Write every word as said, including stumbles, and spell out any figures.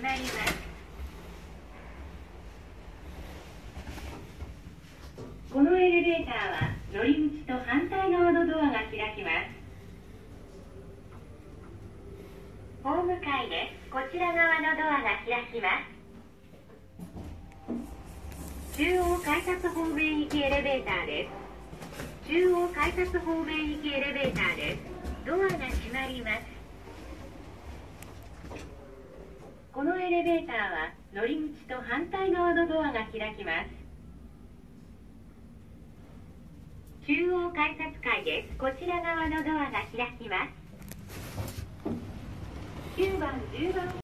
まります。このエレベーターは乗り口と反対側のドアが開きます。ホーム階です。こちら側のドアが開きます。中央改札方面行きエレベーターです。中央改札方面行きエレベーターです。ドアが閉まります。このエレベーターは乗り口と反対側のドアが開きます。中央改札階です。こちら側のドアが開きます。きゅうばん、じゅうばん